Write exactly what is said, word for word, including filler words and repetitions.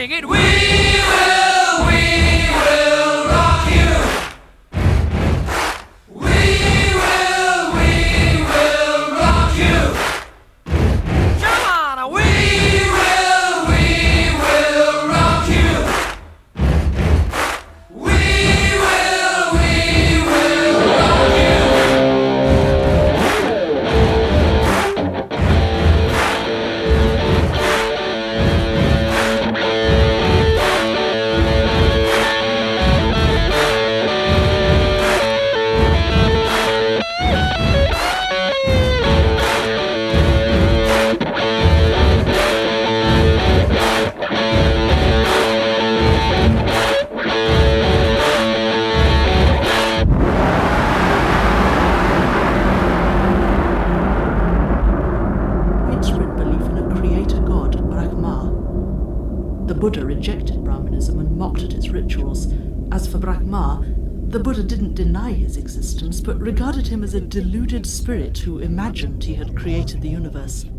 sing it. We will, we will rock you. We will, we will rock you. Come on, we will, we will rock you. We will, we will rock you. Widespread belief in a creator god, Brahma. The Buddha rejected Brahmanism and mocked at its rituals. As for Brahma, the Buddha didn't deny his existence, but regarded him as a deluded spirit who imagined he had created the universe.